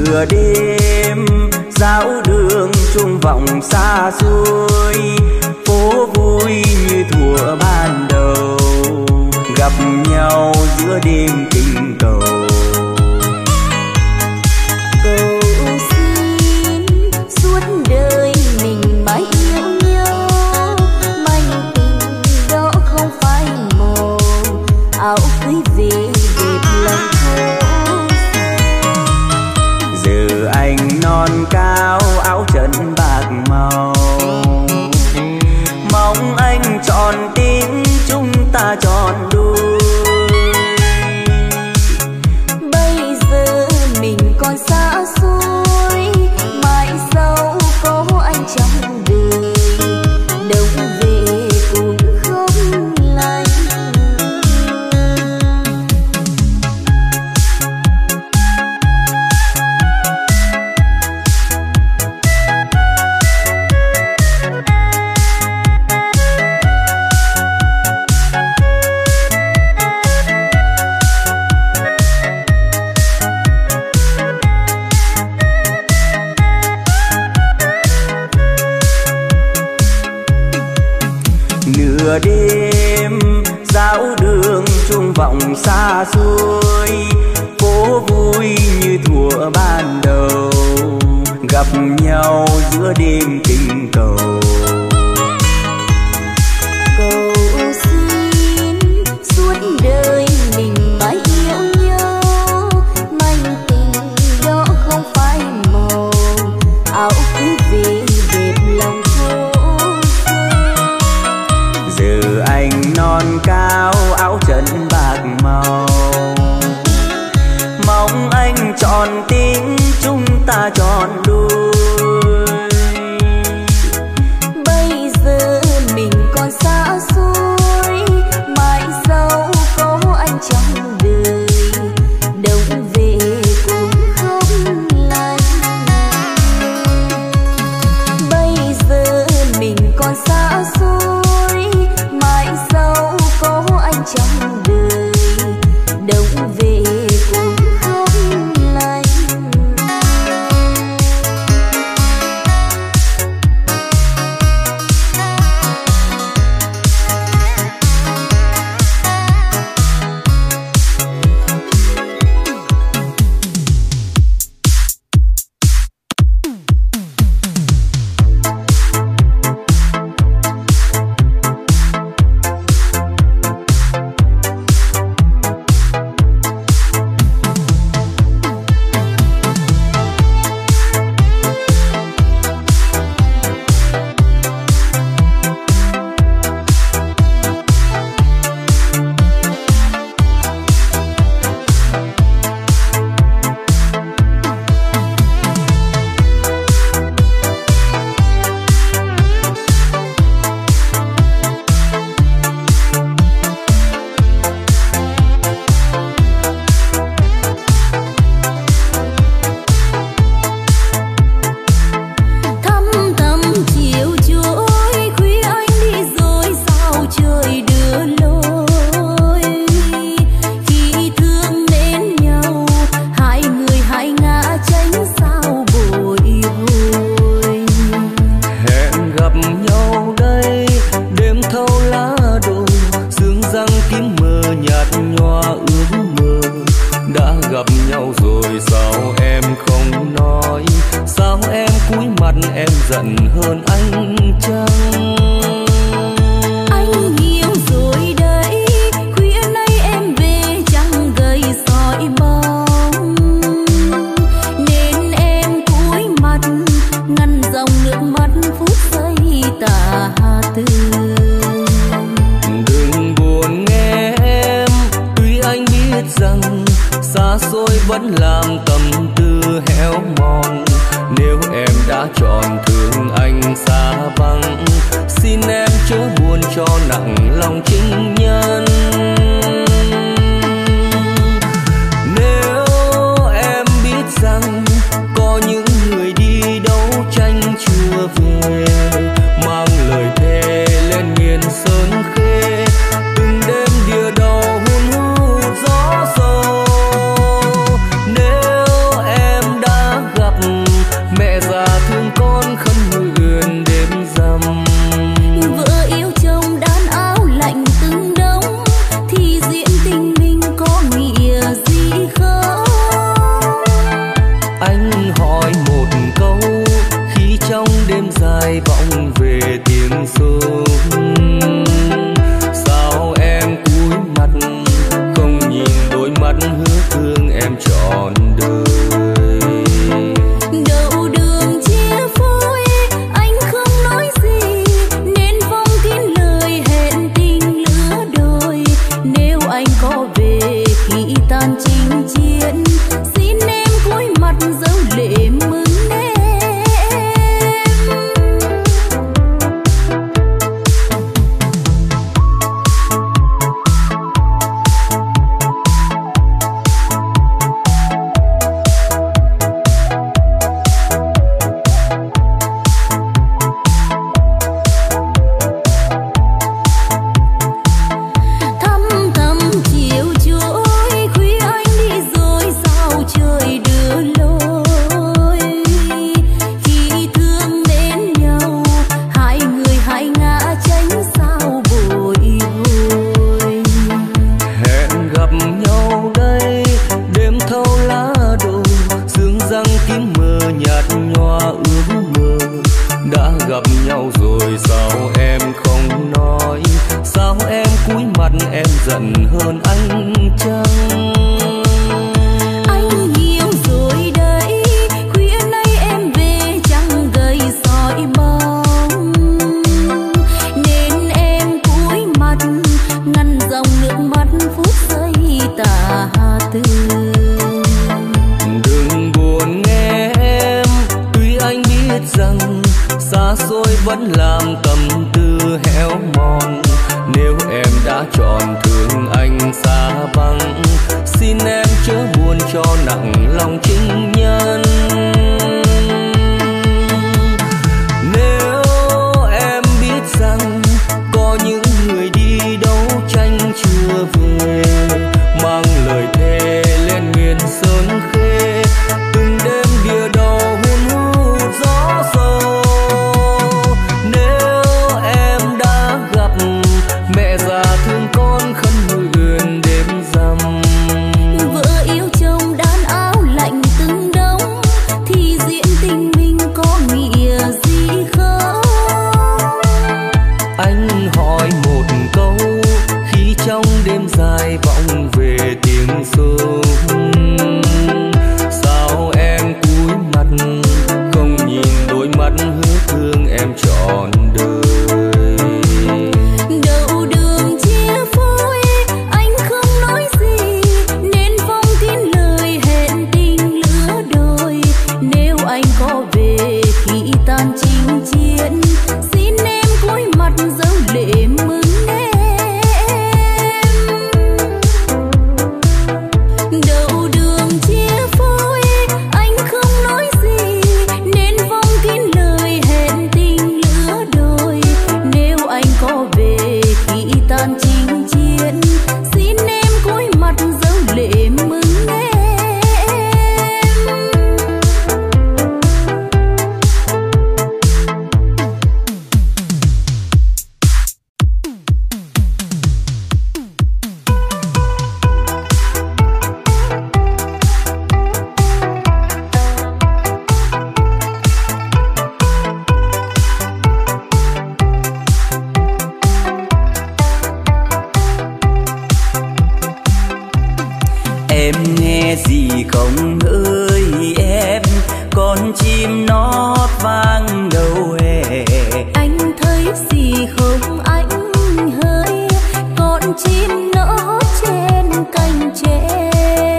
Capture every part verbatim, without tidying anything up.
nửa đêm dạo đường chuông vọng xa xôi, phố vui như thuở ban đầu, gặp nhau giữa đêm tình cầu. Cầu xin suốt đời mình mãi yêu nhau, manh tình đó không phai màu, áo cưới về đẹp lòng thơ. Giờ anh non cao áo trần bạc màu, mong anh tròn tình chúng ta tròn đôi. Bây giờ mình còn xa xôi, mãi sau có anh trong đời, đâu về cũng không lành. Nửa đêm dạo đường chuông vọng xa xôi, phố vui như thuở ban đầu, gặp nhau giữa đêm tình cầu. Cầu xin suốt đời mình mãi yêu nhau, manh tình đó không phai màu, áo cưới về đẹp lòng thơ. Giờ anh non cao áo trần bạc màu, mong anh tròn tình chúng ta tròn đôi. Bây giờ mình còn xa xôi, mãi sau có anh trong đời, đâu về cũng không lành. Bây giờ mình còn xa xôi, mãi sau có anh trong đời, đâu về cũng không lành. giận hơn anh chăng? Anh hiểu rồi đấy, khuya nay em về chẳng gầy soi bóng, nên em cúi mặt ngăn dòng nước mắt phút giây tà tư. Đừng buồn nghe em, tuy anh biết rằng xa xôi vẫn làm tâm tư héo mòn. Nếu em đã chọn thương anh xa vắng, xin em chớ buồn cho nặng lòng chính nhân. Nếu em biết rằng có những người đi đấu tranh chưa về, mang lời thề lên miền sơn khê, từng đêm đìa đầu hun hút gió sâu. Nếu em đã hỏi một câu khi trong đêm dài vọng về tiếng sông, sao em cúi mặt không nhìn đôi mắt hứa thương em trọn đời. Đầu đường chia phôi anh không nói gì nên vong kín lời hẹn tình lứa đôi. Nếu anh có về khi tan chinh chiến, xin em cúi mặt dấu lệ mừng em. Thăm thăm chiều trôi khuya anh đi rồi sao trời đưa lối. Khi thương đến nhau hai người hai ngã tránh sao bồi hồi. Hẹn gặp nhau đây đêm thâu lá đổ, sương răng tím mờ nhạt nhòa ước mơ. Đã gặp nhau rồi sao em không nói, sao em cúi mặt em giận hơn anh chăng? Anh hiểu rồi đấy, khuya nay em về chẳng gầy soi bóng, nên em cúi mặt ngăn dòng nước mắt phút giây tà tư. Đừng buồn nghe em, tuy anh biết rằng xa xôi vẫn làm tâm tư héo mòn. Nếu em đã chọn thương anh xa vắng, xin em chớ buồn cho nặng lòng chính nhân. Nếu em biết rằng có những người đi đấu tranh chưa về, mang lời thề lên miền sơn khê, từng đêm địa đầu hun hút gió sâu. Nếu em đã gặp mẹ già thương con khấn nguyện đêm rằm, Vợ yêu chồng đan áo lạnh từng đông thì diễn tình mình có nghĩa gì không? anh hỏi một câu khi trong đêm dài vọng về tiếng sông, sao em cúi mặt không nhìn đôi mắt hứa thương em trọn đời. Đầu đường chia phôi anh không nói gì nên vong kín lời hẹn tình lứa đôi. Nếu anh có về khi tan chinh chiến, xin em cúi mặt dấu lệ mừng em. Đầu đường chia phôi anh không nói gì nên vong kín lời hẹn tình lứa đôi. Nếu anh có về khi tan chinh chiến, xin em cúi mặt dấu lệ mừng em. Em nghe gì không ơi em, con chim nót vang đâu hè. Anh thấy gì không anh hỡi, con chim nó trên cành tre.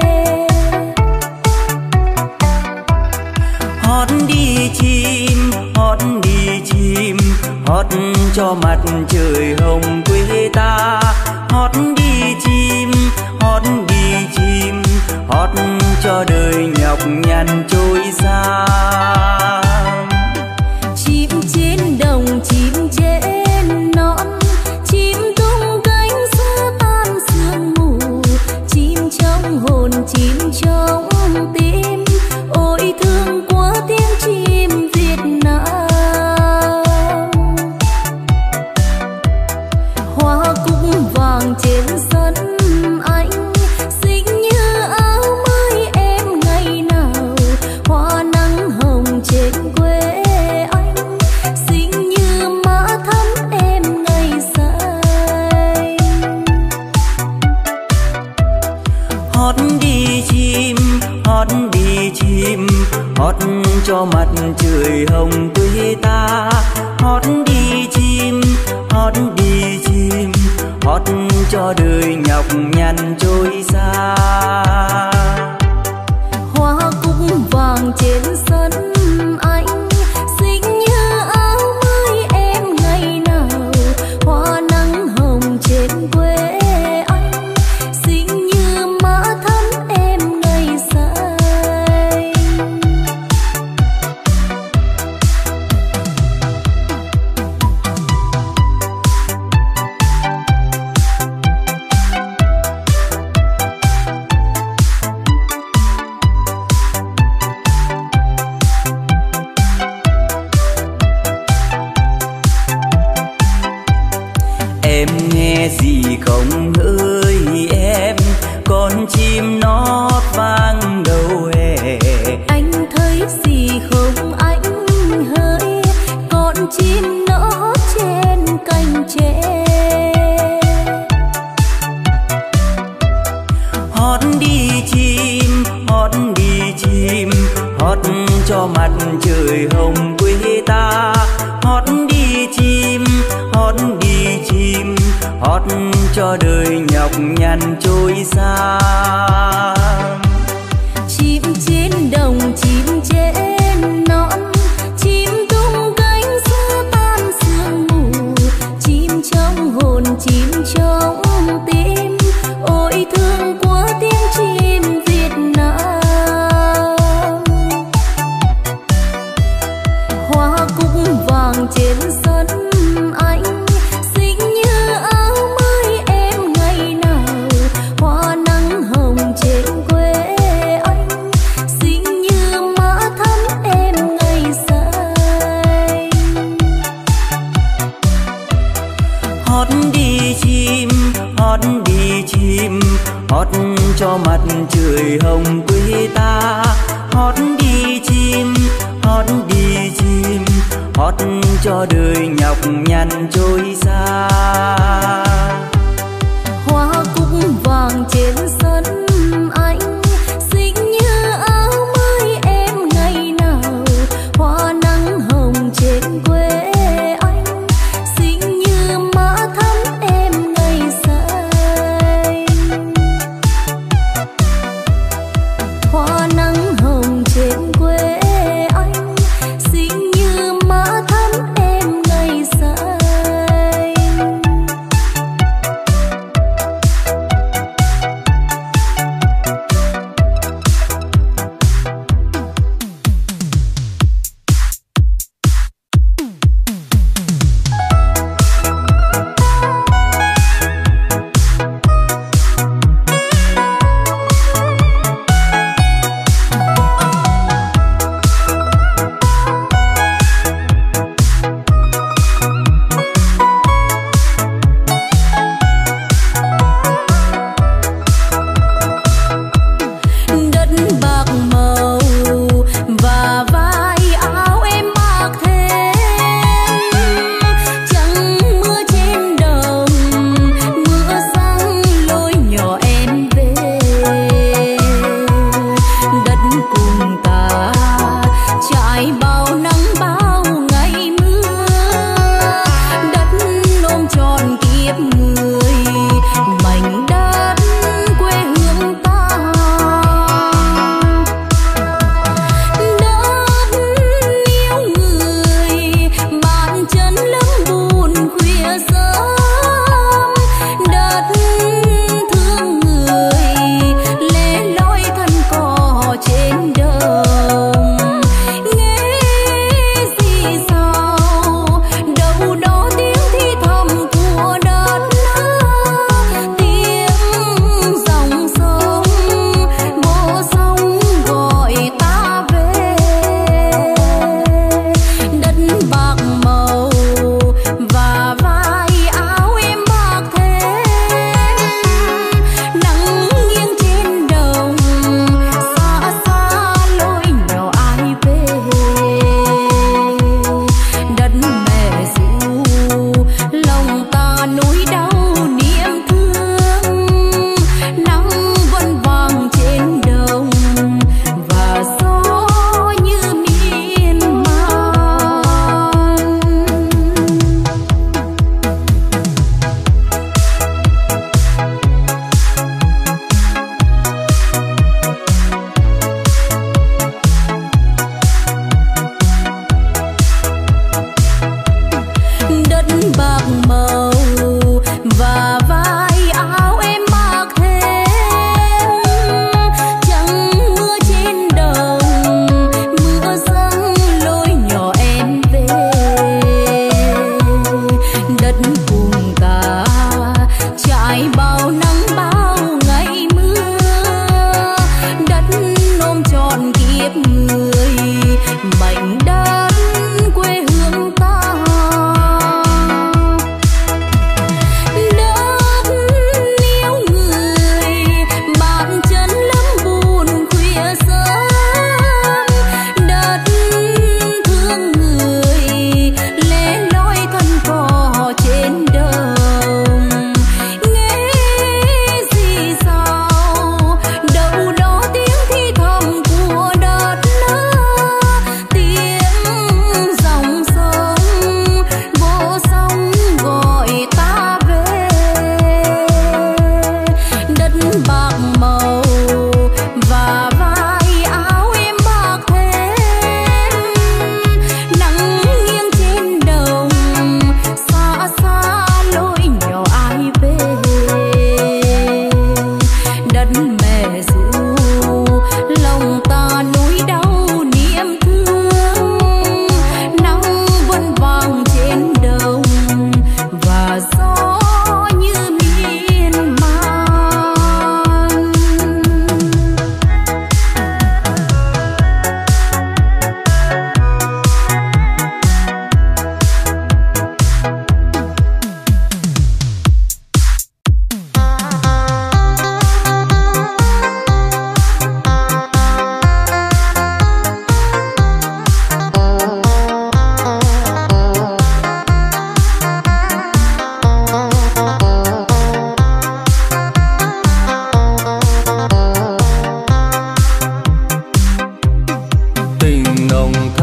Hót đi chim, hót đi chim, hót cho mặt trời hồng quê ta. Hót đi chim, hót đi chim, hót cho đời nhọc nhằn trôi xa. Chim trên đồng chim trên non, chim tung cánh xua tan sương mù. Chim trong hồn chim trong tim, ôi thương quá tiếng chim Việt Nam. Hoa cúc vàng trên sân anh, xinh như áo mới em ngày nào. Hoa cho mặt trời hồng quê ta. Hót đi chim, hót đi chim, hót cho đời nhọc nhằn trôi xa. Hoa cúc vàng trên sân anh, xinh như áo mới em ngày nào. Hoa nắng hồng trên quê anh, xinh như má thắm em ngày say. Em nghe gì không hỡi em, con chim nót vang đầu hè. Anh thấy gì không anh hỡi, con chim nó trên cành tre. Hót đi chim, hót đi chim, hót cho mặt trời hồng quê ta. Hót đi chim, hót đi chim, hót cho đời nhọc nhằn trôi xa. Chim trên đồng, chim trên non, chim tung cánh xua tan sương mù. Chim trong hồn, chim trong tim, ôi thương của tiếng chim Việt Nam. Hoa cúc vàng trên sân anh, xinh như áo mới em ngày nào. Hoa nắng hồng trên quê anh, xinh như má thắm em ngày say. Hót đi chim, hót đi chim, hót cho mặt trời hồng quê ta. Hót đi chim, hót đi chim, hót cho đời nhọc nhằn trôi xa. Hoa cúc vàng trên sân anh, xinh như áo mới em ngày nào. Hoa nắng hồng trên quê anh, xinh như má thắm em ngày say. Hoa nắng hồng trên quê anh, xinh như má thắm em ngày say.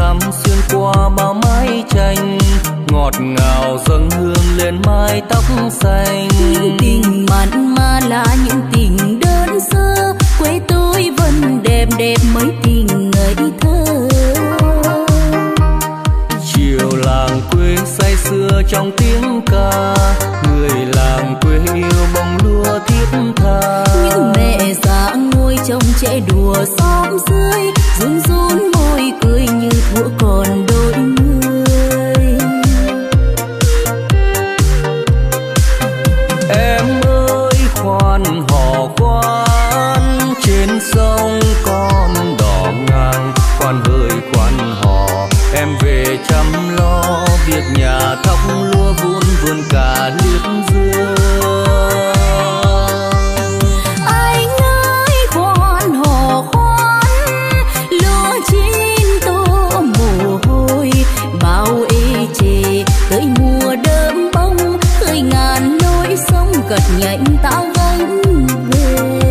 thắm xuyên qua bao mái tranh, ngọt ngào dâng hương lên mái tóc xanh. Những tình mặn mà là những tình đơn sơ, quê tôi vẫn đẹp đẹp mấy tình ngây thơ. Chiều làng quê say sưa trong tiếng ca, người làng quê yêu bông lúa thiết tha. Những mẹ già ngồi trông trẻ đùa xóm dưới, run run môi cười như thuở còn đôi mươi. Em ơi khoan hò khoan, trên sông con đò ngang, khoan hỡi khoan hò em về chăm lo việc nhà, thóc lúa vun vườn cả liếp dưa. Anh ơi khoan hò khoan, lúa chín tô mồ hôi, bao ê chề tới mùa đơm bông, khơi ngàn lối sông gật nhạnh ta gánh về.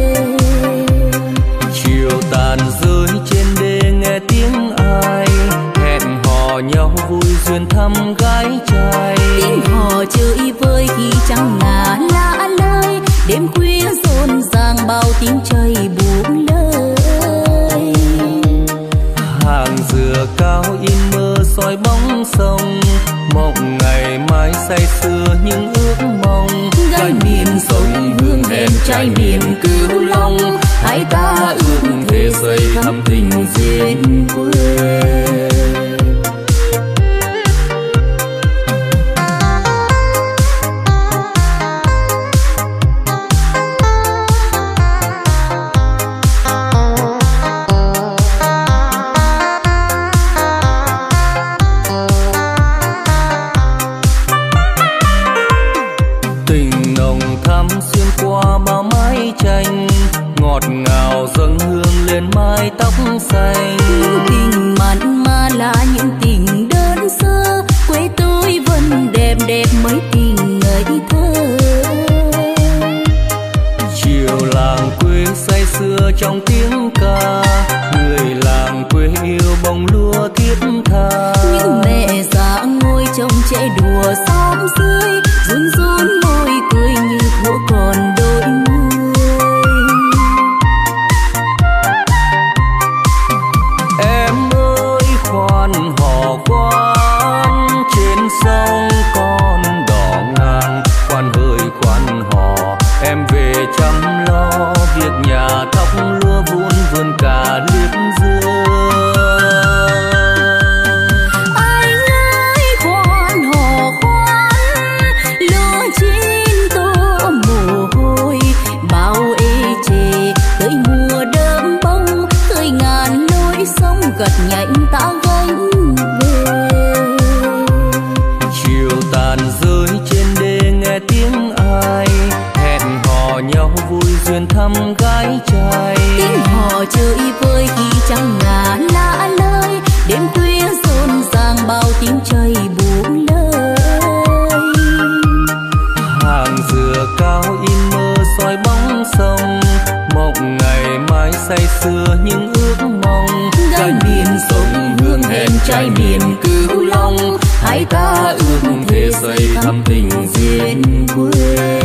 Chiều tàn rơi trên đê nghe tiếng ai, hẹn hò nhau vui duyên thăm gái trai. Tiếng hò chơi vơi khi trăng ngả lạ lơi, đêm khuya rộn ràng bao tiếng trời buông lời. Hàng dừa cao in mơ soi bóng sông, mộng ngày mai say sưa những ước mong. Gái miền sông hương đèn trai miền Cửu Long, hai ta ước thề xây thắm tình duyên quê. Ngọt ngào dâng hương lên mái tóc xanh. Những tình mặn mà là những tình đơn sơ, quê tôi vẫn đẹp đẹp mấy tình ngây thơ. Chiều làng quê say sưa trong tiếng ca, người làng quê yêu bông lúa thiết tha. Những mẹ già ngồi trông trẻ đùa xóm dưới, run run môi cười như thuở còn đôi mươi. Khoan hò khoan, trên sông con đò ngang, khoan hỡi khoan hò em về chăm lo việc nhà, thóc lúa vun vườn cả liếp dưa. Anh ơi khoan hò khoan, lúa chín tô mồ hôi, bao ê chề tới mùa đơm bông, khơi ngàn lối sông gật nhạnh ta gánh về. Chiều tàn rơi trên đê nghe tiếng ai, hẹn hò nhau vui duyên thăm gái trai. Tiếng hò chơi vơi khi trăng ngả lạ lơi, đêm khuya rộn ràng bao tiếng trời buông lời. Hàng dừa cao in mơ soi bóng sông, mộng ngày mai say sưa những ước mong. Gái miền sông hương hẹn trai miền Cửu Long, hai ta ước thề xây thắm tình duyên quê.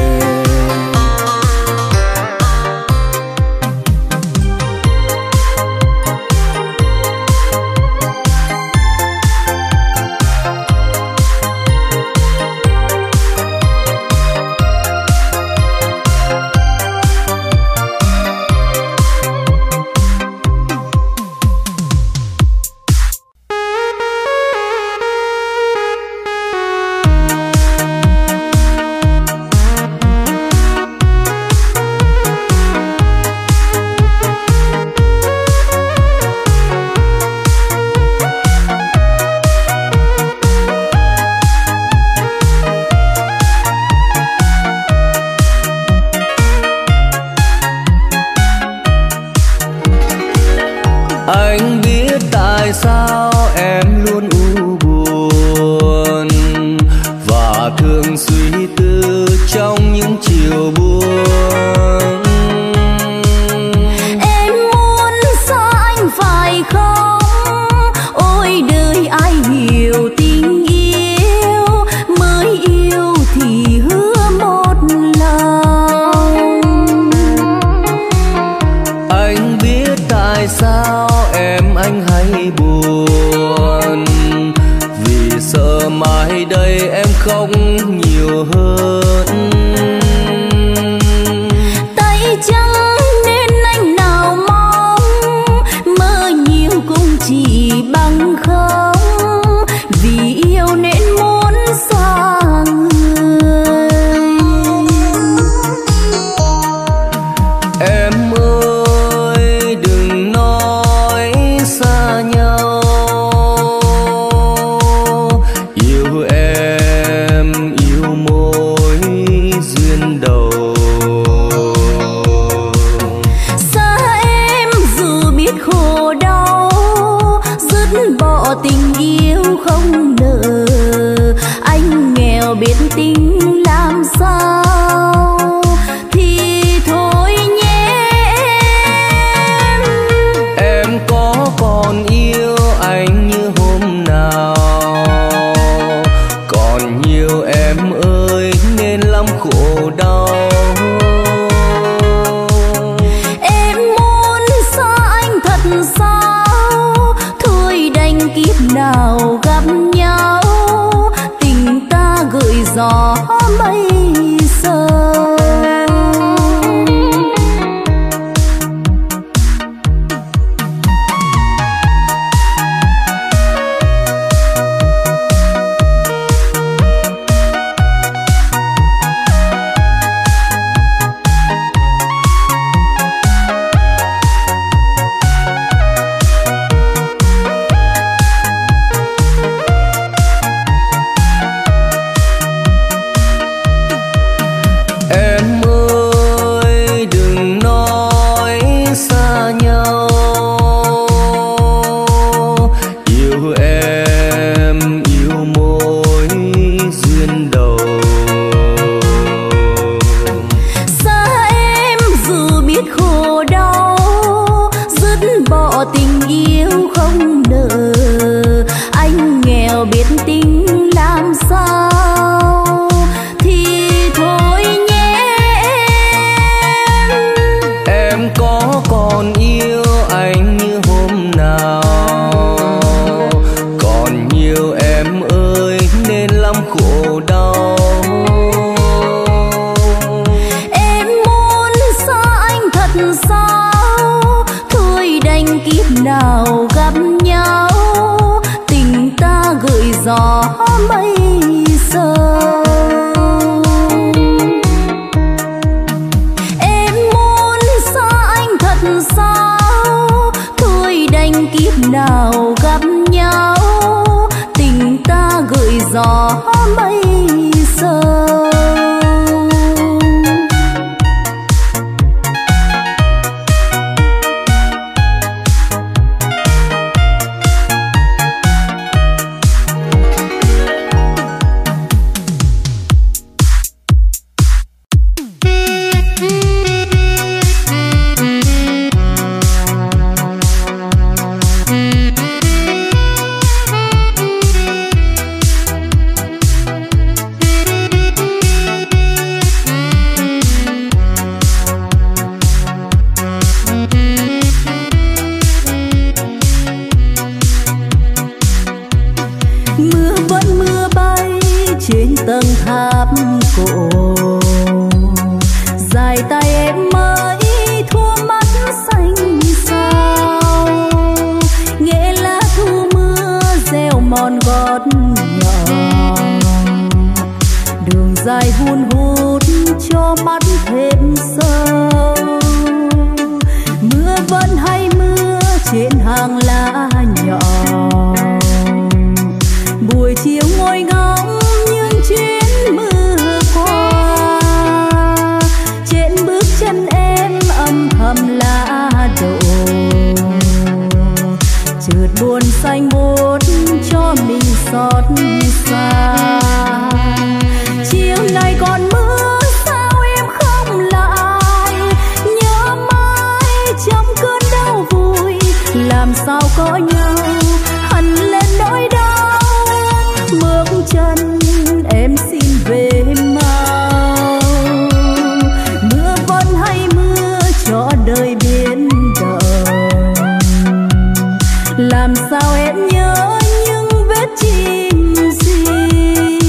Anh biết tại sao em luôn u buồn và thường suy tư trong những chiều buồn. Em muốn xa anh phải không? Ôi đời khóc nhiều hơn. Tay trắng nên anh nào mong, mơ nhiều cũng chỉ bằng không, vì yêu nên muốn xa người. Em ơi đừng nói xa nhau, yêu em yêu mối duyên đầu. Xa em dù biết khổ đau, dứt bỏ tình yêu không nợ. Anh nghèo biết tính làm sao thì thôi nhé em. Em có còn yêu anh như hôm nào, còn nhiều em ơi nên lắm khổ đau. Em muốn xa anh thật sao, thôi đành kiếp nào gặp nhau, tình ta gửi gió mây sâu. Em ơi đừng nói xa nhau, yêu em yêu mối duyên đầu. Xa em dù biết khổ đau, dứt bỏ tình yêu không nợ. Anh nghèo biết tính làm sao thì thôi nhé em. Em có còn yêu anh như hôm nào, còn nhiều em ơi nên lắm khổ đau. Em muốn xa anh thật sao, thôi đành kiếp nào gặp nhau, tình ta gửi gió mây sâu. Em muốn xa anh thật sao, thôi đành kiếp nào gặp nhau, tình ta gửi gió mây sâu. Mưa vẫn mưa bay trên tầng tháp cổ, dài tay em mới thua mắt xanh sao. Nghe lá thu mưa gieo mòn gót nhỏ, đường dài hun hút cho mắt thêm sâu. Mưa vẫn hay mưa trên hàng lá nhỏ, buổi chiều ngồi ngóng những chuyến mưa qua. Trên bước chân em âm thầm lá đổ, chợt buồn xanh buốt cho mình xót xa. Chiều nay còn mưa sao em không lại, nhớ mãi trong cơn đau vui. Làm sao có nhau hằn lên nỗi đau, bước chân em xin về mau. Mưa vẫn hay mưa cho đời biến động, làm sao em nhớ những vết chim gì.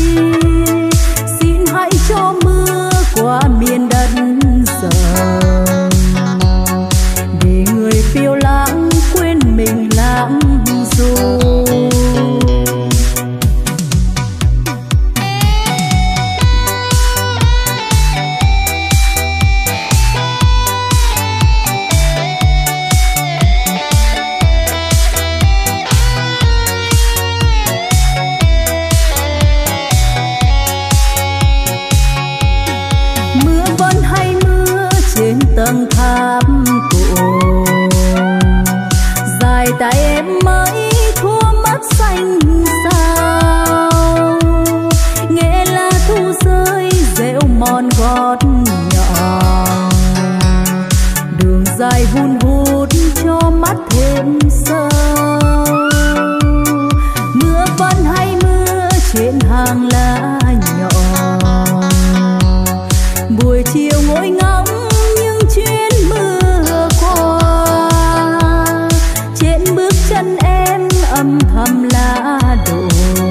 đổ.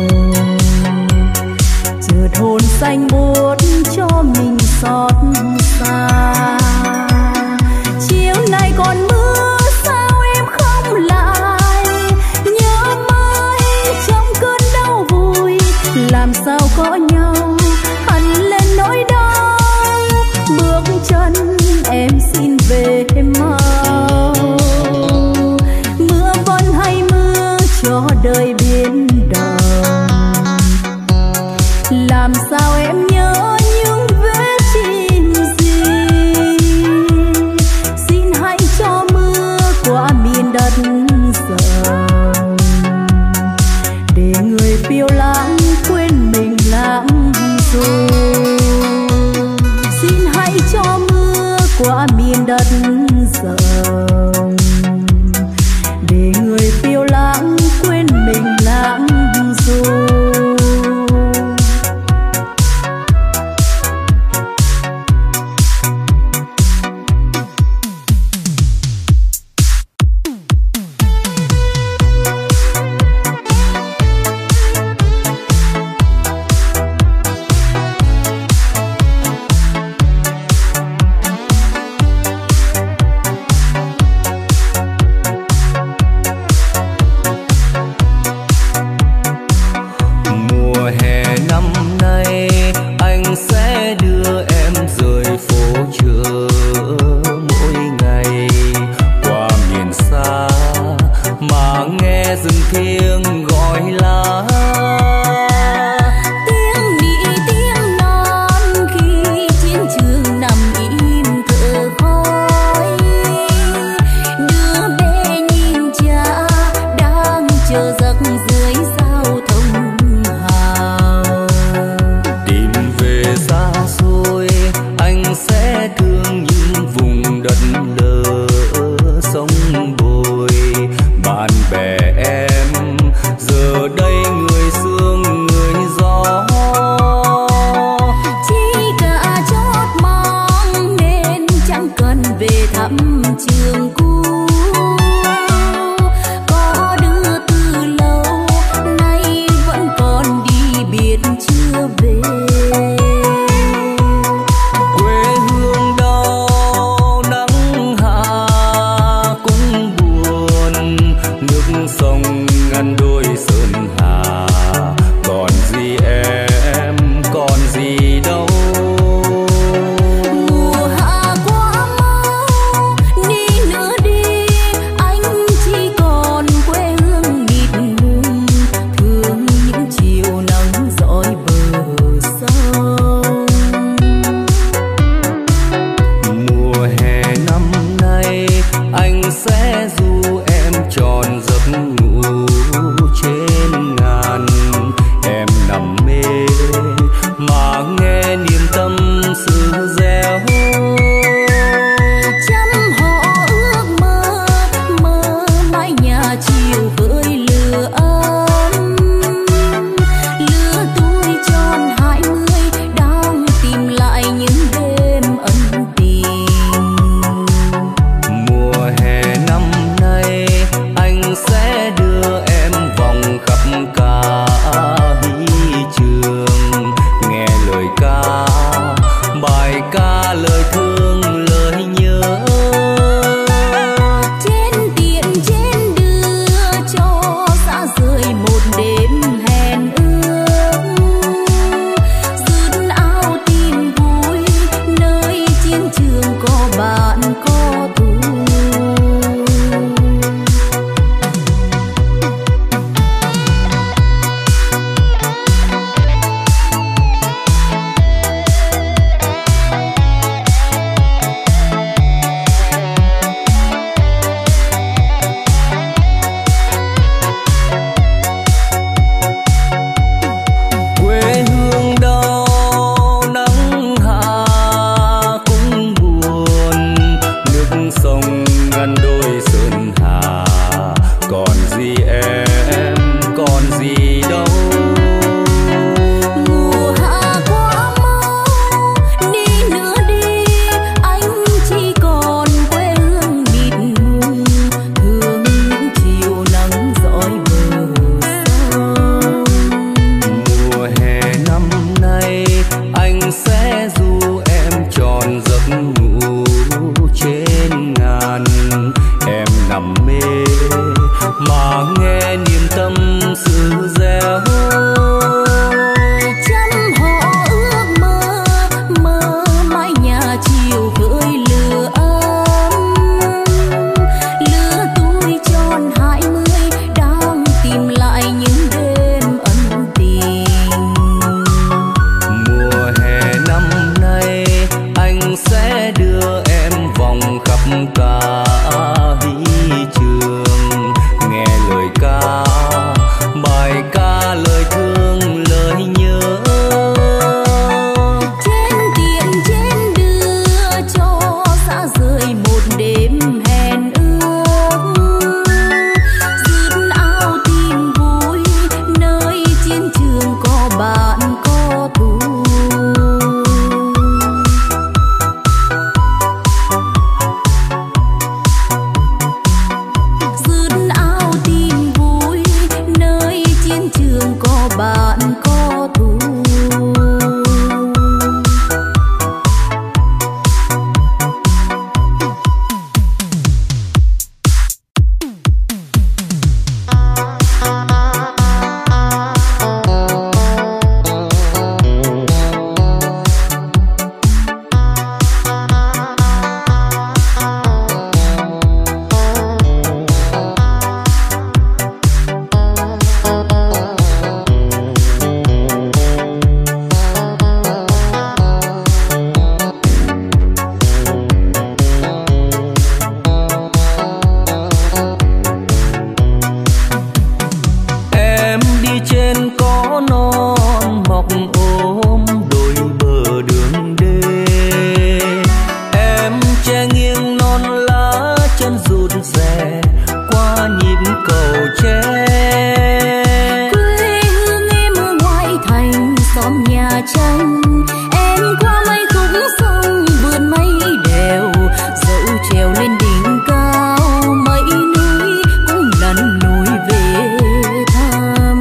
Chợt hồn xanh buốt cho mình xót xa. Chiều nay còn mưa sao em không lại, nhớ mãi trong cơn đau vùi. Làm sao có nhau hằn lên nỗi đau, bước chân em xin về mau. Mưa vẫn hay mưa cho đời biến động, làm sao em nhớ những vết chim gì. Xin hãy cho mưa qua miền đất rộng, để người phiêu lãng quên mình lãng du. Xin hãy cho mưa qua miền đất rộng, để người phiêu lãng quên mình lãng du. dẻo. Trăm họ ước mơ mơ mãi nhà chiều khơi lửa ấm, lứa tuổi tròn hai mươi đang tìm lại những đêm ân tình. Mùa hè năm nay anh sẽ đưa em vòng khắp cả Hy Trường, nghe lời ca bài ca lời thương lời nhớ. Trên tiền trên đưa cho xa rời một đêm hẹn ước, dứt áo tìm vui nơi chiến trường có bạn có thù. Dứt áo tìm vui nơi chiến trường có bạn có thù. Em đi trên cỏ non mọc ôm đôi bờ đường đê, em che nghiêng non lá chân rụt rè qua nhịp cầu tre. Quê hương em ở ngoại thành xóm nhà tranh, em qua mấy khúc sông vượt mấy đèo, dẫu trèo lên đỉnh cao mấy núi cũng lần lùi về thăm.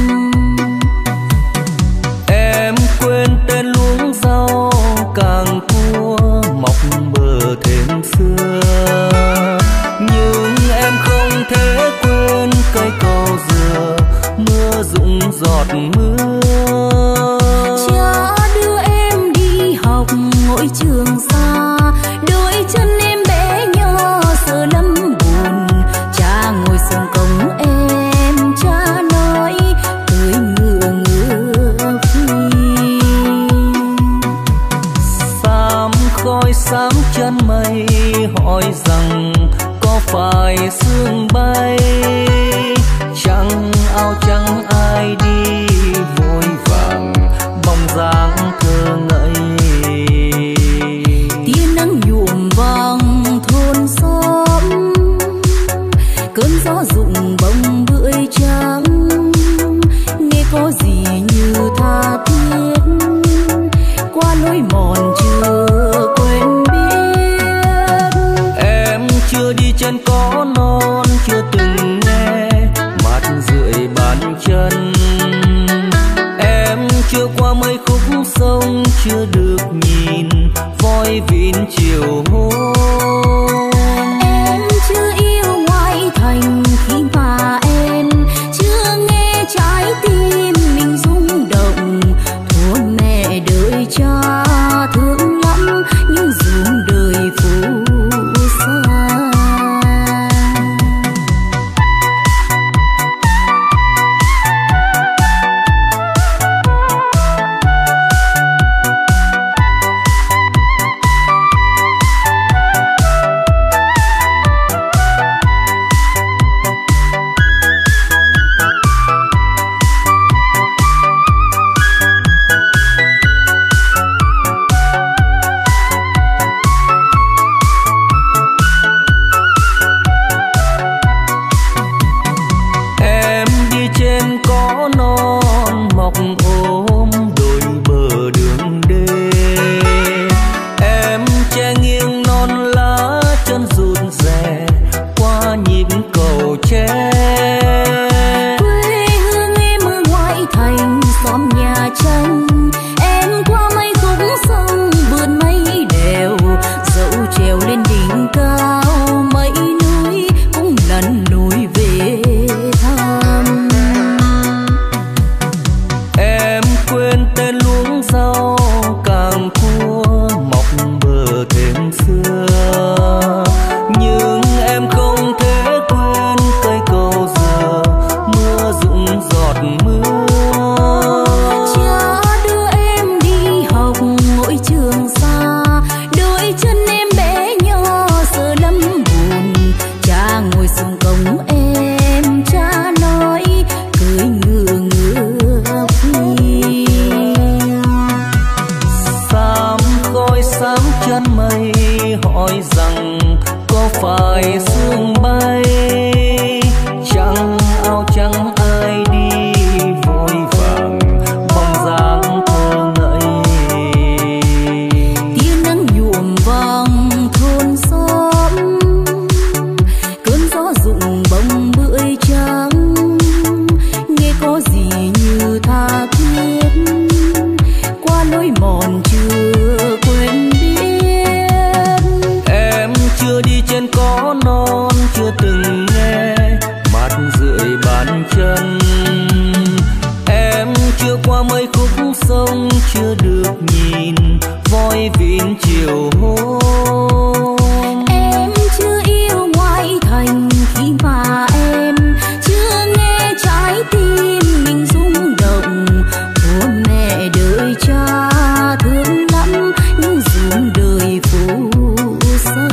Em quên tên luống rau càng cua mọc bờ thêm xưa, nhưng em không thể quên cây cầu dừa mưa rụng giọt mưa. Cha đưa em đi học ngôi trường xa, đôi chân em bé nhỏ giờ lắm buồn. Cha ngồi sông cổng em, cha nói cười ngựa ngựa phi. Xám khói xám chân mây hỏi rằng có phải sương bay, chẳng áo trắng ai đi vội vàng bóng dáng thơ ngây. Tia nắng nhuộm vàng thôn xóm, cơn gió rụng bông bưởi trắng, nghe có gì như tha thiết qua lối mòn chưa quên biết. Em chưa đi trên cỏ non chưa từng nghe mát rượi bàn chân, em chưa qua mấy khúc sông chưa được nhìn voi vịn chiều hôm. Em chưa yêu ngoại thành khi mà em chưa nghe trái tim mình rung động. Thua mẹ đợi cha thương lắm nhưng dùm đời phù sa. mưa. Cha đưa em đi học ngôi trường xa, đôi chân em bé nhỏ giờ lắm buồn. Cha ngồi xuống cổng em, cha nói cười ngựa ngựa phiêu. Sám khói sám chân mây hỏi rằng có phải sương bay, chẳng áo trắng ai đi vội vàng bóng dáng thơ ngây. Tia nắng nhuộm vàng thôn xóm, cơn gió rụng bông bưởi trắng, nghe có gì như tha thiết qua lối mòn chưa quên biết. Em chưa đi trên có non, chưa từng nghe mát rượi bàn chân. Em chưa qua mấy khúc sông, chưa được nhìn voi vịn chiều hôm. Em chưa yêu ngoại thành khi mà em chưa nghe trái tim mình rung động. Bố mẹ đợi cha thương lắm nhưng ruộng đời phố xa.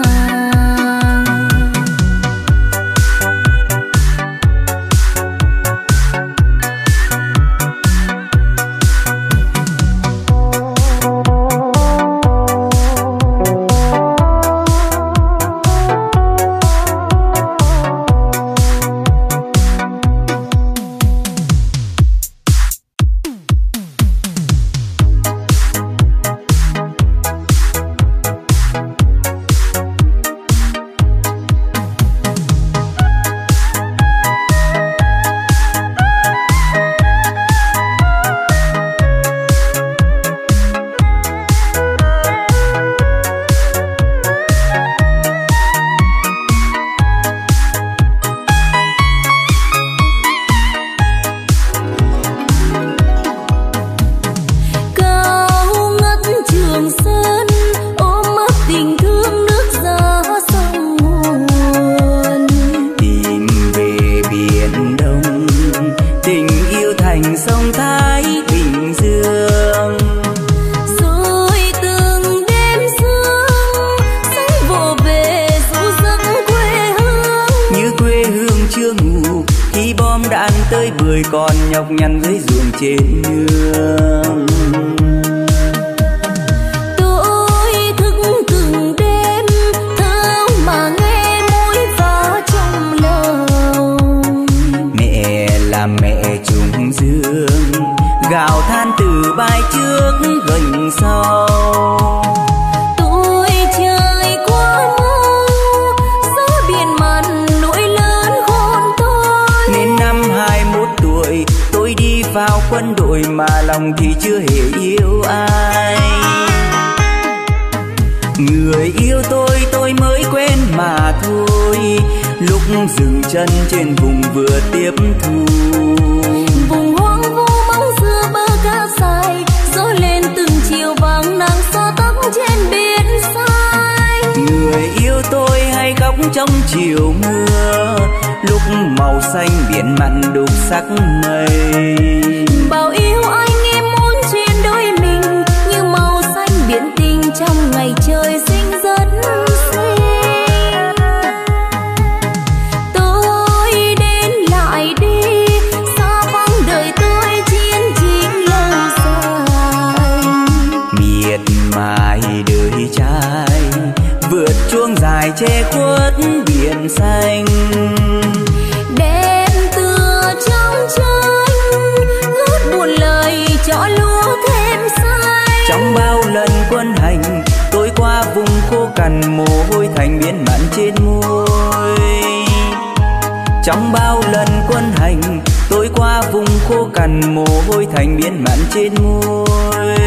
Trong bao lần quân hành, tôi qua vùng khô cằn, mồ hôi thành miên man trên môi.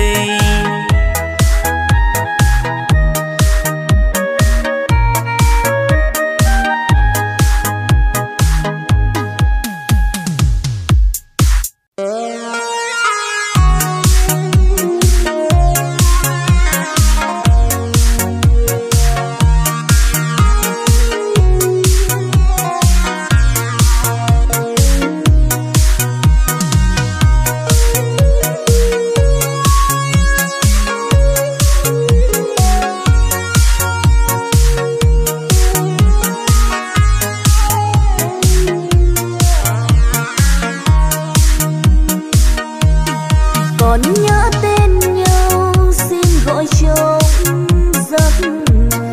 còn nhớ tên nhau xin gọi trong giấc mộng,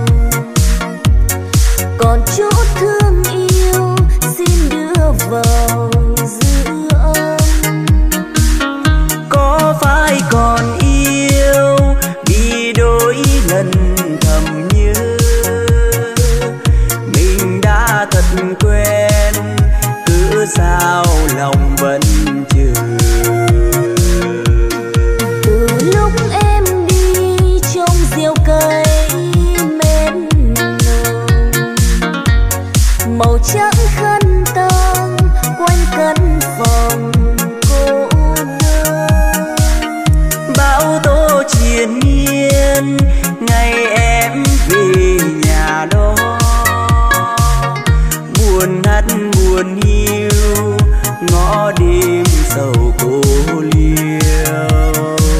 còn chút thương yêu xin đưa vào dư âm. Có phải còn yêu vì đôi lần thầm nhớ, mình đã thật quen cứ sao lòng vẫn chờ. Từ lúc em đi trong diều cây mến nồng, màu trắng khăn tang quanh căn phòng cô đơn. Bão tố triền miên ngày em về nhà đó, buồn hắt buồn hiu ngõ đêm sầu cô liêu.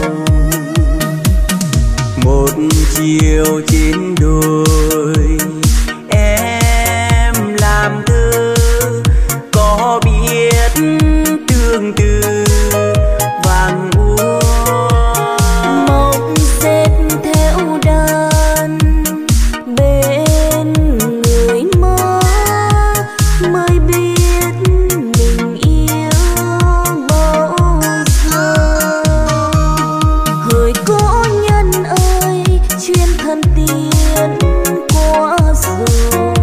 Một chiều trên đồi em làm thơ, có biết tương tư vàng úa. Mộng dệt theo đàn bên người mơ, mới biết mình yêu bao giờ. Hỡi cố nhân ơi chuyên thân tiến qua rồi,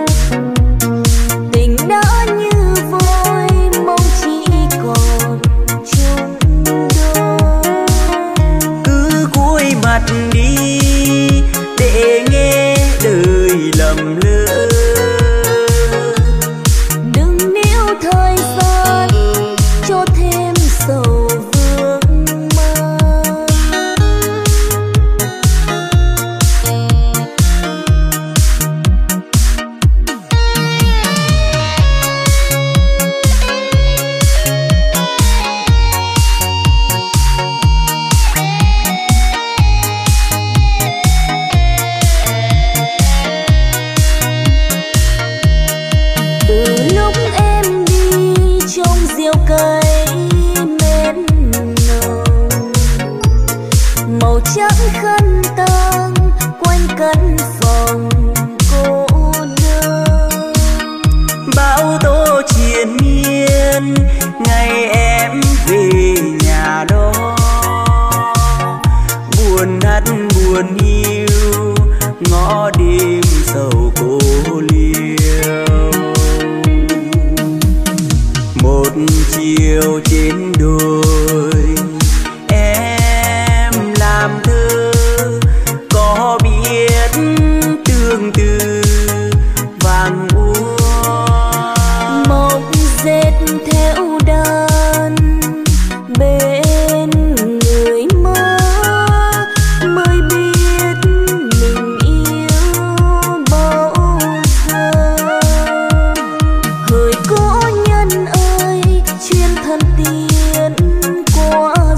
tình đã như vơi mong chỉ còn chung đôi. Cứ cúi mặt đi để nghe đời lầm lỡ, Đừng níu thời gian cho thêm sầu vương man. Từ lúc em đi trong diều cây mến nồng, màu trắng khăn tang quanh căn phòng cô đơn. bão tố triền miên ngày em về nhà đó, buồn hắt buồn hiu ngõ đêm sầu cô liêu. Một chiều trên đồi em làm thơ, có biết tương tư vàng úa. Mộng dệt theo đàn bên người mơ, mới biết mình yêu bao giờ. Hỡi cố nhân ơi chuyên thân tiến qua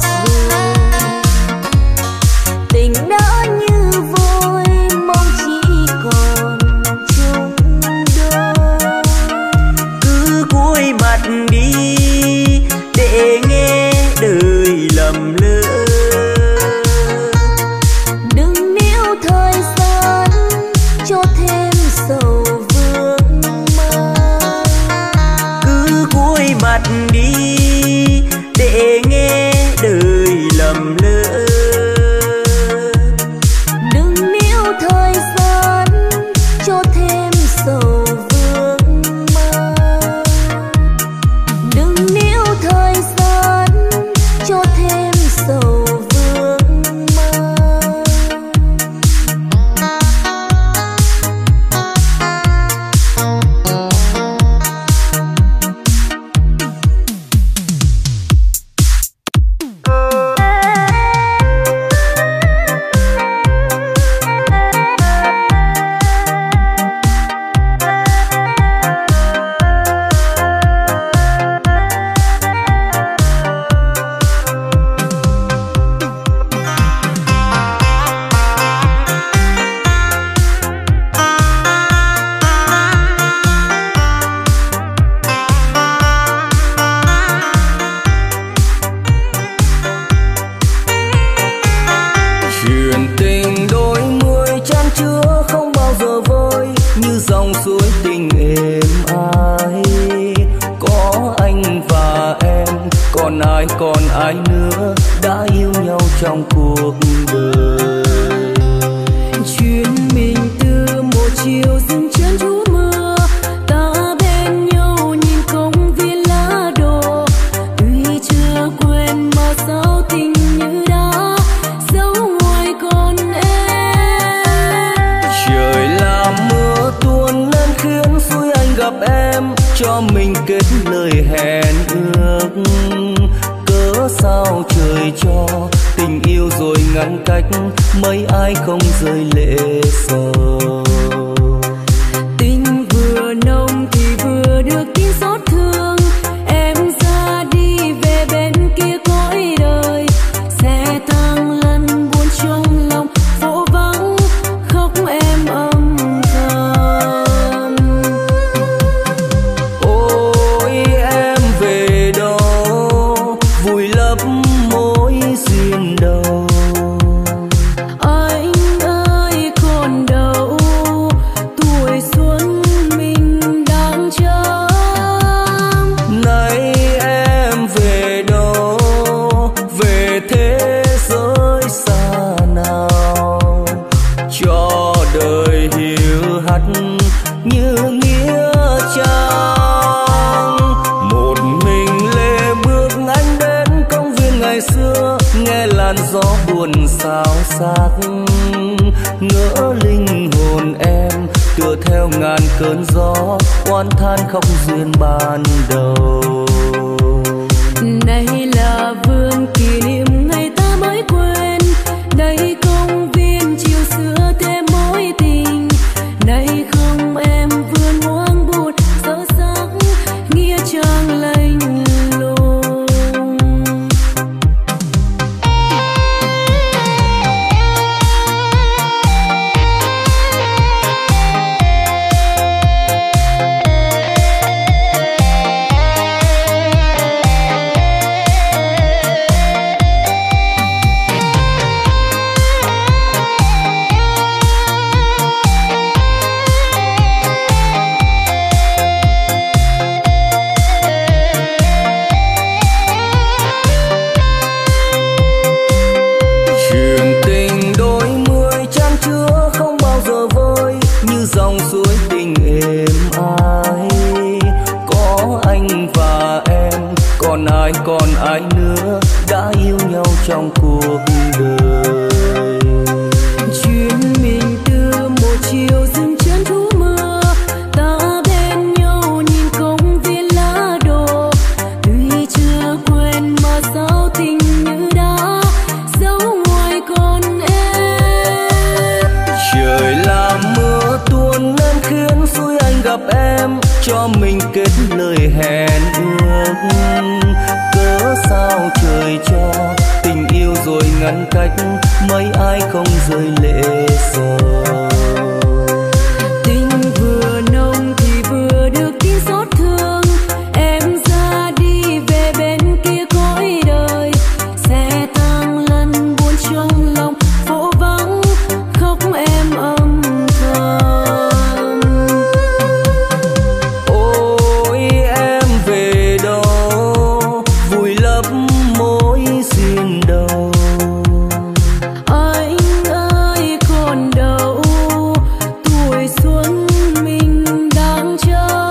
còn ai còn ai nữa đã yêu nhau trong cuộc đời. Chuyện mình từ một chiều dừng chân trú mưa, ta bên nhau nhìn công viên lá đổ. Tuy chưa quên mà sao tình như đã dấu ngoài con em. Trời làm mưa tuôn nên khiến suối anh gặp em, cho mình kết lời hẹn ước. Cớ sao trời cho tình yêu rồi ngăn cách, mấy ai không rơi lệ sầu. Tình vừa nồng thì vừa được tin xót thương, em ra đi về bên kia cõi đời. Sẽ tăng lần buồn trong lòng phố vắng, khóc em âm thầm. Ôi em về đâu, vùi lấp mối duyên đầu. Anh ơi còn đâu, tuổi xuân mình đang chờ. Nay em về đâu, về thế giới xa nào, cho đời hiu hắt như nghĩa trang. Một mình lê bước anh đến công viên ngày xưa, nghe làn gió buồn xao xạc. Ngỡ linh hồn em tựa theo ngàn cơn gió, oán than khóc duyên ban đầu. Này là vườn kỷ niệm ngày ta mới quên, đây công viên chiều xưa thêm mối tình. Này không em vườn hoang buồn dở dang, nghĩa trang lạnh lùng. Chuyện tình đôi mươi chan chứa không bao giờ vơi, như dòng suối tình êm ái. Có anh và em, còn ai còn ai nữa đã yêu nhau trong cuộc đời. Chuyện mình từ một chiều dừng chân trú mưa, ta bên nhau nhìn công viên lá đổ. Tuy chưa quên mà sao tình như đã dấu ngoài con em. Trời làm mưa tuôn nên khiến suối anh gặp em, cho mình kết lời hẹn ước. Cớ sao trời cho tình yêu rồi ngăn cách, mấy ai không rơi lệ sầu. Tình vừa nồng thì vừa được tin xót thương, em ra đi về bên kia cõi đời. Sẽ tăng lần buồn trong lòng phố vắng, khóc em âm thầm. Ôi em về đâu, vùi lấp mối duyên đầu. Anh ơi còn đâu, tuổi xuân mình đang chờ.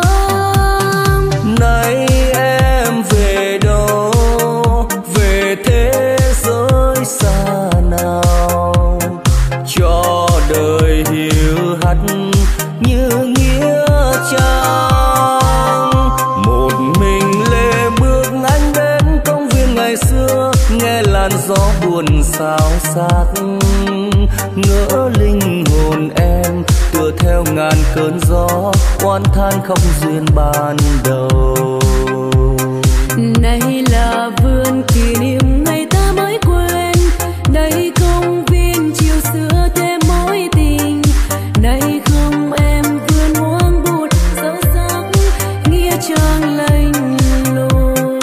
Nay em về đâu, về thế giới xa nào, cho đời hiu hắt như nghĩa trang. Một mình lê bước anh đến công viên ngày xưa, nghe làn gió buồn xao xạc. Ngỡ linh hồn em tựa theo ngàn cơn gió, oán than khóc duyên ban đầu. Này là vườn kỷ niệm ngày ta mới quên, đây công viên chiều xưa thêm mối tình. Này không em vườn hoang buồn dở dang, nghĩa trang lạnh lùng.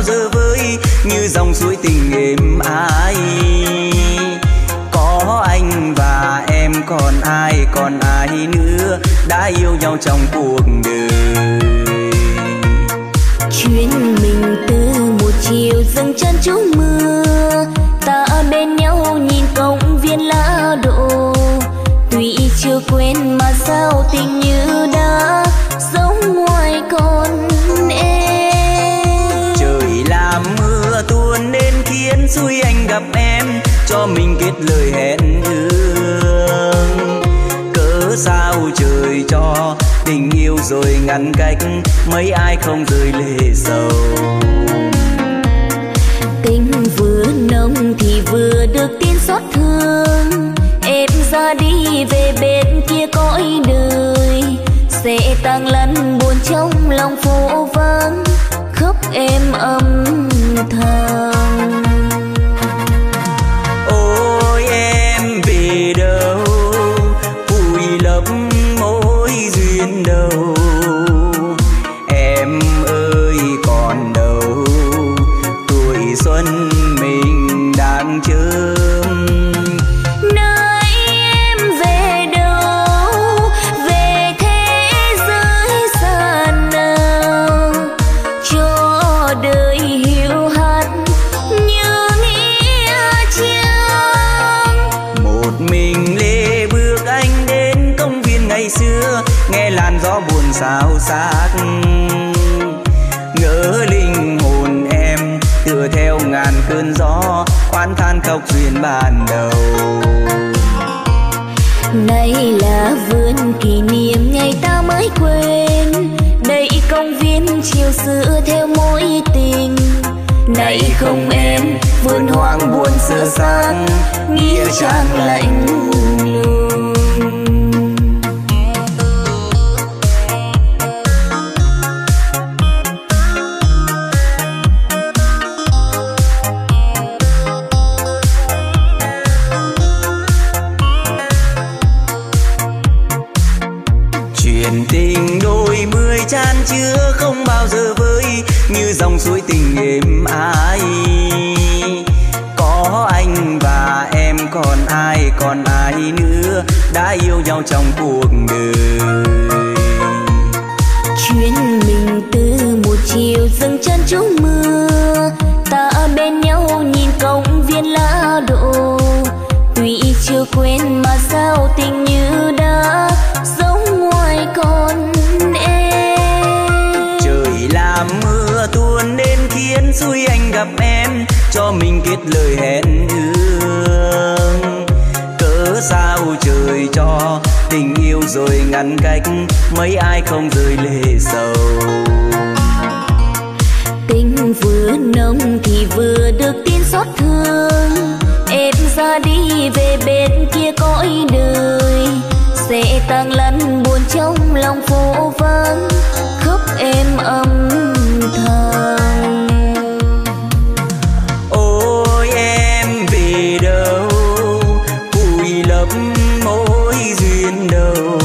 giờ vơi như dòng suối tình êm ái. Có anh và em còn ai, còn ai nữa đã yêu nhau trong cuộc đời. Chuyến mình từ một chiều dừng chân trú mưa, ta bên nhau nhìn công viên lá đổ. Tuy chưa quên mà sao tình như đã sống ngoài con em. Trời làm mưa tuôn đến khiến xui anh gặp em, cho mình kết lời hẹn ước. Cớ sao trời cho tình yêu rồi ngăn cách, mấy ai không rơi lệ sầu. Tình vừa nồng thì vừa được tin xót thương, em ra đi về bên kia cõi đời. Sẽ tang lăn buồn trong lòng phố vắng, khóc em âm thầm. Ôi em về đâu, vùi lấp mối duyên đầu. Em ơi còn đâu, tuổi xuân mình đang chớm. Nơi em về đâu, về thế giới xa nào, cho đời hiu hắt như nghĩa trang. Một mình lê bước anh đến công viên ngày xưa, nghe làn gió buồn xao xạc. Ngỡ linh hồn em tựa theo ngàn cơn gió, oán than khóc duyên ban đầu. Này là vườn kỷ niệm ngày ta mới quên, đây công viên chiều xưa theo mối tình. Này không em, vườn hoang buồn sơ sang, nghĩa trang lạnh lùng. Chuyện tình đôi mươi chan chứa không bao giờ vơi như dòng suối tình êm ái. Có anh và em còn ai, còn ai nữa đã yêu nhau trong cuộc đời. Chuyến mình từ một chiều dừng chân trú mưa, ta bên nhau nhìn công viên lá đổ. Tuy chưa quên mà sao tình như đã sống ngoài con em. Trời làm mưa tuôn đến khiến xui anh gặp em, cho mình kết lời hẹn ước. Cớ sao trời cho tình yêu rồi ngăn cách, mấy ai không rơi lệ sầu. Tình vừa nồng thì vừa được tin xót thương, em ra đi về bên kia cõi đời. Sẽ tang lăn buồn trong lòng phố vắng, khóc em âm thầm. Ôi em về đâu, vùi lấp mối duyên đầu.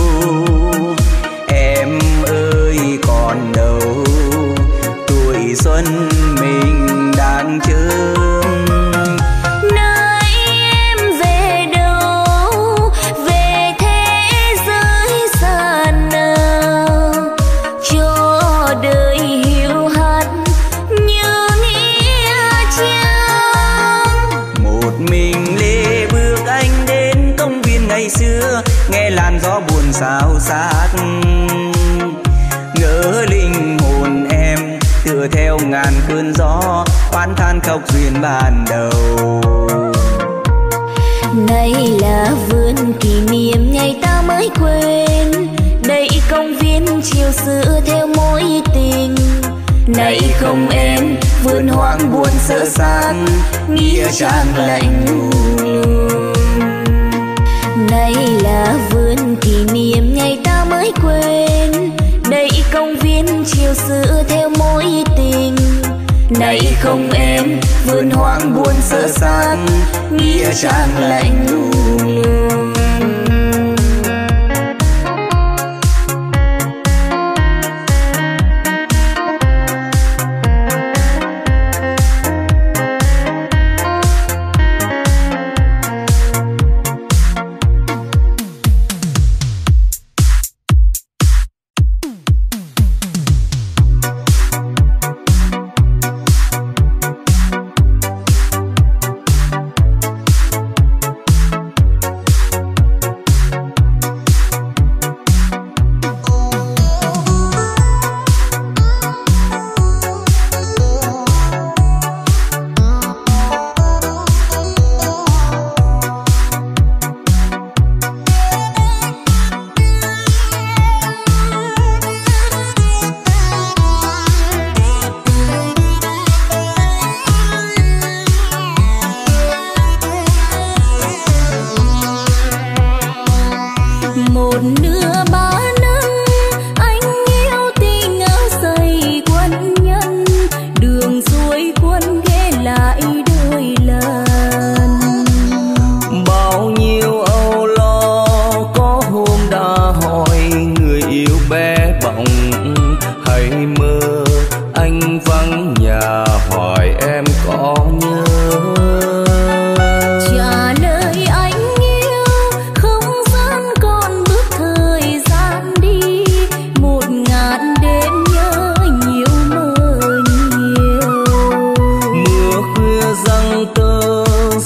Em ơi còn đâu, tuổi xuân mình đang chớm. Nơi em về đâu, về thế giới xa nào, cho đời hiu hắt như nghĩa trang. Một mình lê bước anh đến công viên ngày xưa, nghe làn gió buồn xao xạc. Ngỡ linh hồn em tựa theo ngàn cơn gió, oán than khóc duyên ban đầu. Này là vườn kỷ niệm ngày ta mới quên, đây công viên chiều xưa theo mối tình. Này không em, vườn hoang buồn sơ sang, nghĩa trang lạnh lùng. Này là vườn kỷ niệm ngày ta mới quên, đây công viên chiều xưa theo mối tình. Này không em, vườn hoang buồn sơ sang, nghĩa trang lạnh lùng.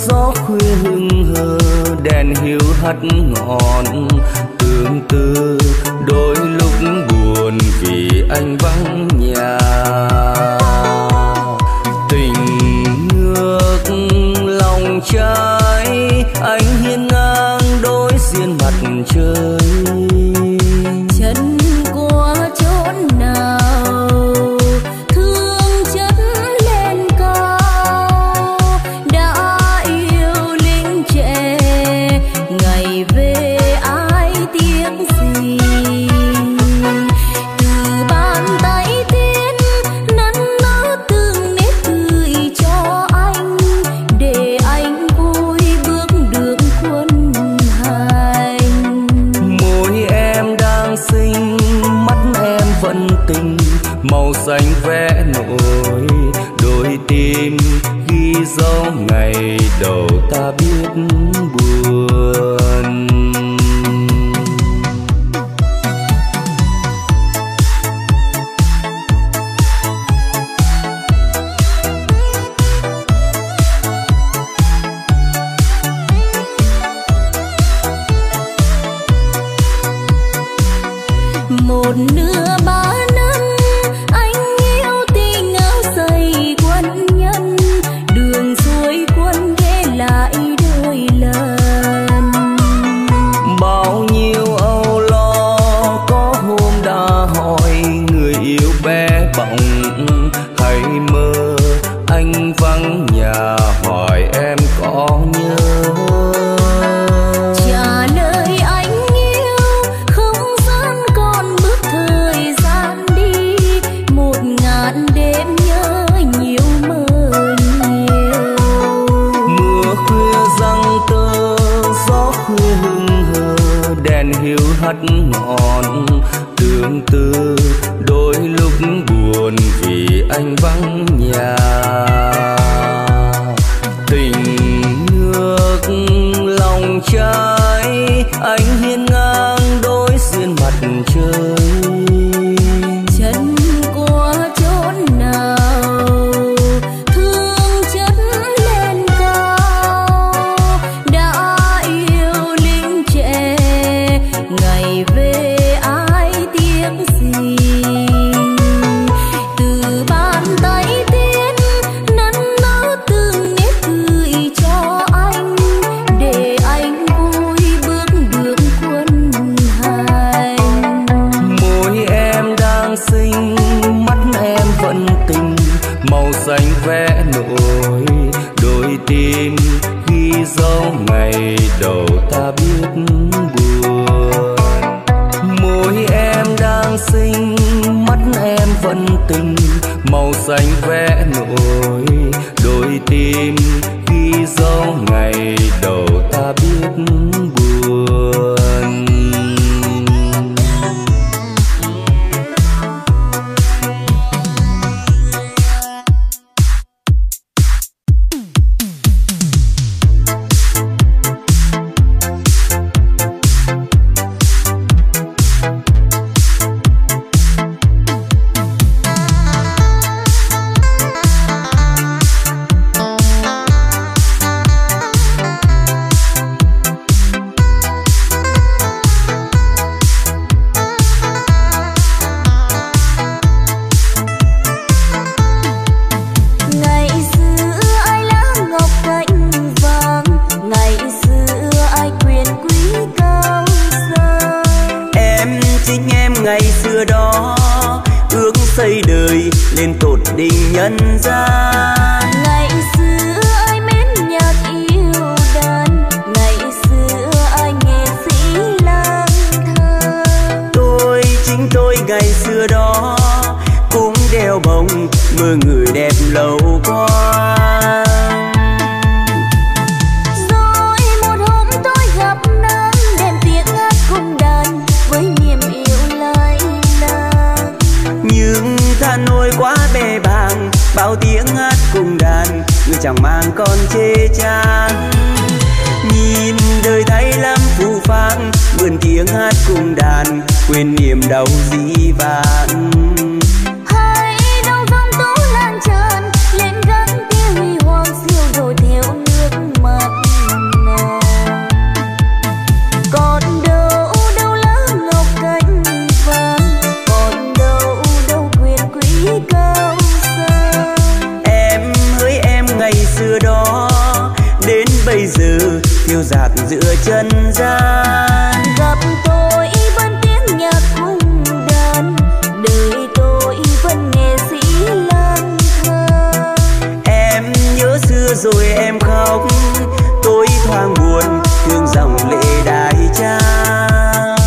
gió khuya hừng hờ đèn hiu hắt ngọn, tương tư đôi lúc buồn vì anh vắng nhà. Tình ngược lòng trái anh hiên ngang đối diện mặt trời. Chân qua chốn nào thương chất lên cao, đã yêu linh trẻ ngày về ai tiếc gì. Từ bàn tay tiên nắn nót từng nét cười cho anh, để anh vui bước đường quân hành. Môi em đang xinh, mắt em vẫn tình, màu xanh vẽ nổi đôi tim, ghi dấu ngày đầu ta biết buồn. Một nửa ba năm anh yêu tình áo dày quân nhân, đường xuôi quân ghé lại đôi lần. Bao nhiêu âu lo có hôm đã hỏi người yêu bé bỏng, hay mơ anh vắng nhà hỏi em có nhớ. Trả lời anh yêu không gian còn bước thời gian đi, một ngàn đêm nhớ nhiều mơ nhiều. Mưa khuya răng tơ gió khuya hừng hờ đèn hiu hắt ngọn, tương tư đôi lúc buồn vì anh vắng nhà. Tình ngược lòng trái anh hiên ngang đối diện mặt trời. Chân qua chốn nào thương chất lên cao, đã yêu linh trẻ ngày về ai tiếc gì. Từ bàn tay tiên nắn nót từng nét cười cho anh, để anh vui bước đường quân hành. Môi em đang xinh, mắt em vẫn tình, màu xanh vẽ nổi đôi tim, ghi dấu ngày đầu ta biết buồn. Môi em đang xinh, mắt em vẫn tình, màu xanh vẽ nổi đôi tim, ghi dấu ngày đầu ta biết buồn. xây đời lên tột đỉnh nhân gian. Ngày xưa ai mến nhạc yêu đàn, ngày xưa ai nghệ sĩ lang thang. Tôi chính tôi ngày xưa đó cũng đeo bồng mơ người đẹp lâu qua. Rồi một hôm tôi gặp nàng, đem tiếng hát cùng đàn với niềm yêu lai lang. Nhưng tha nỗi quá bề bàng, bao tiếng hát cùng đàn người chẳng mang con chê chán. Nhìn đời thấy lắm phù phang, vườn tiếng hát cùng đàn quên niềm đau dĩ vãng. Hãy đau dòng tố lan tràn lên gắn tiếng huy hoàng siêu rồi theo nước mà. bây giờ phiêu dạt giữa chân gian. Gặp tôi vẫn tiếng nhạc cung đàn, đời tôi vẫn nghệ sĩ lang thang. Em nhớ xưa rồi em khóc, tôi thoáng buồn thương dòng lệ đại trang.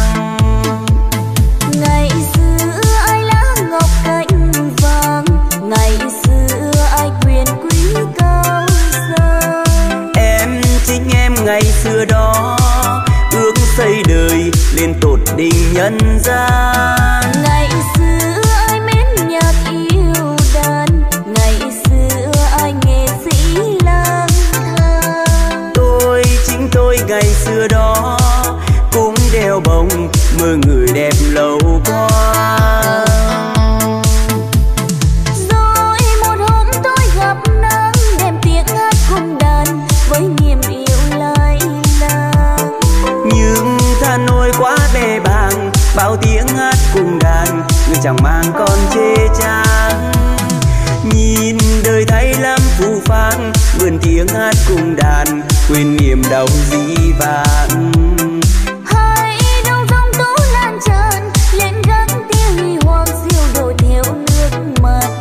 Ngày xưa ai lá ngọc cánh vàng, ngày xưa ai quyền quý cao sang. Em chính em ngày xưa đó ước xây đời lên tột đỉnh nhân gian. Ngày xưa ai mến nhạc yêu đàn, ngày xưa ai nghệ sĩ lang thang. Tôi chính tôi ngày xưa đó cũng đeo bồng mơ người đẹp lâu qua. Rồi một hôm tôi gặp nàng, đem tiếng hát cung đàn với niềm yêu lai lang. Nhưng tha nỗi quá bề bàng, bao tiếng hát cung đàn người chẳng mang con chê chang. Nhìn đời thấy lắm phù phang, vườn tiếng hát cung đàn quên niềm đau dĩ vãng. Hai đầu dòng tố lan tràn lên gác tiếng huy hoàng siêu độ theo nước mắt.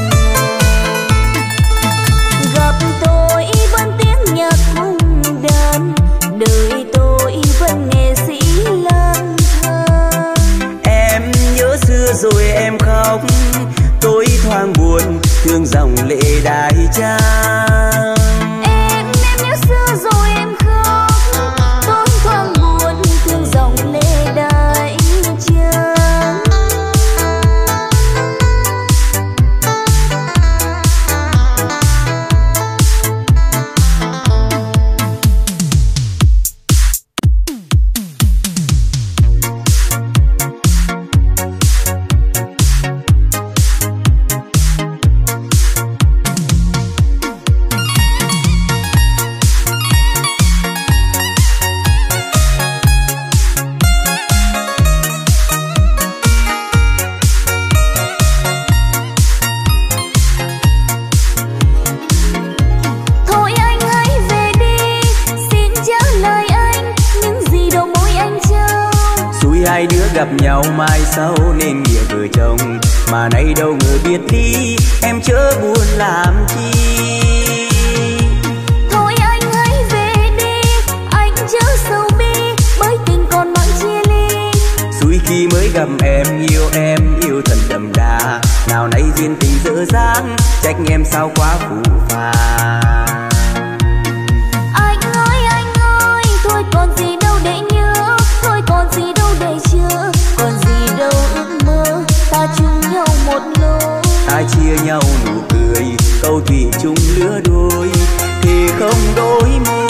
Gặp tôi vẫn tiếng nhạc cung đàn, đời tôi vẫn nghệ sĩ lang thang. Em nhớ xưa rồi em khóc, tôi thoáng buồn thương dòng lệ đại trang. Em em nhớ xưa rồi em khóc, tôi thoáng buồn thương dòng lệ đại trang. Thôi anh hãy về đi, xin trả lời anh những gì đầu môi anh trao. Xui hai đứa gặp nhau mai sau nên nghĩa vợ chồng, mà nay đâu ngờ biệt ly em chớ buồn làm chi. Thôi anh hãy về đi, anh chớ sầu bi, bởi tình còn mãi chia ly. Xui khi mới gặp em, yêu em yêu thật đậm đà, nào nay duyên tình dở dang trách em sao quá phù phàng. Anh ơi anh ơi, thôi còn gì đâu để nhớ, thôi còn gì đâu để chờ, còn gì đâu ước mơ, ta chung nhau một lối. Ta chia nhau nụ cười, câu thủy chung lứa đôi, thì không đôi môi.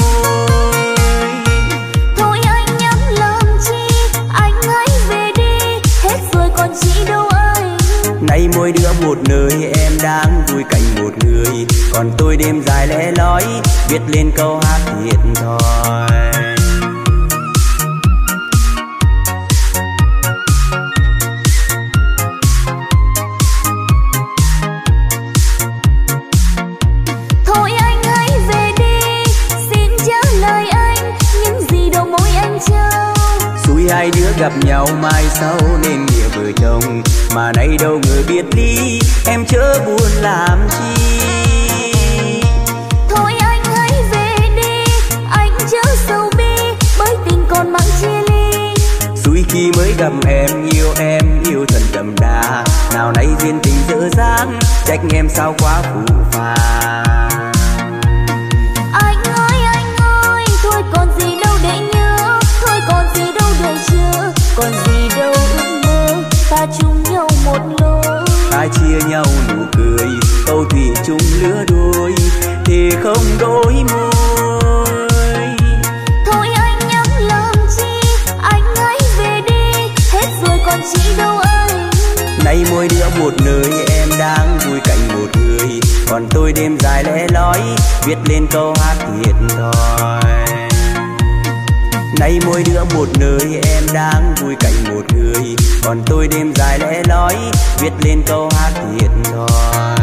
Thôi anh nhắm làm chi, anh hãy về đi, hết rồi còn chi đâu anh. Nay mỗi đứa một nơi, em đang vui cạnh một người, còn tôi đêm dài lẻ loi viết lên câu hát thiệt thòi. Thôi anh hãy về đi, xin trả lời anh những gì đầu môi anh trao. Xui hai đứa gặp nhau mai sau nên nghĩa vợ chồng, mà nay đâu ngờ biệt ly em chớ buồn làm chi. Thôi anh hãy về đi, anh chớ sầu bi, bởi tình còn mãi chia ly. Xui khi mới gặp em, yêu em yêu thật đậm đà, nào nay duyên tình dở dang trách em sao quá phù phàng. Anh ơi anh ơi, thôi còn gì đâu để nhớ, thôi còn gì đâu để chờ, còn gì đâu ước mơ, ta chung nhau một lối. Ta chia nhau nụ cười, câu thủy chung lứa đôi, thì không đôi môi. Thôi anh nhắm làm chi, anh hãy về đi, hết rồi còn chi đâu anh. Nay mỗi đứa một nơi, em đang vui cạnh một người, còn tôi đêm dài lẻ loi viết lên câu hát thiệt thòi. Nay mỗi đứa một nơi, em đang vui cạnh một người, còn tôi đêm dài lẻ loi viết lên câu hát thiệt thòi.